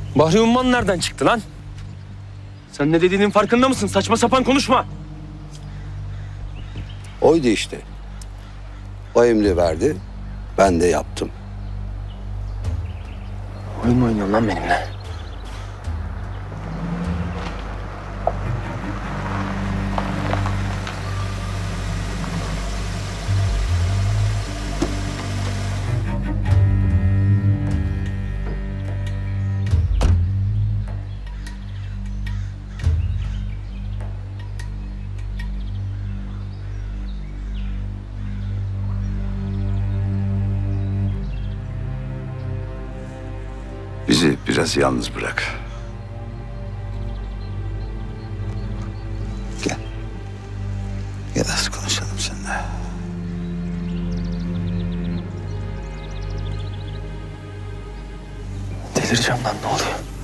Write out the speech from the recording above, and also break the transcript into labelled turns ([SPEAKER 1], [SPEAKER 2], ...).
[SPEAKER 1] Bahri Umman nereden çıktı lan? Sen ne dediğinin farkında mısın? Saçma sapan konuşma.
[SPEAKER 2] Oydu işte. O emri verdi, ben de yaptım.
[SPEAKER 1] Oyun mu oynuyorsun lan benimle?
[SPEAKER 3] Bizi biraz yalnız bırak. Gel. Gel az konuşalım seninle.
[SPEAKER 1] Delireceğim lan, ne oluyor?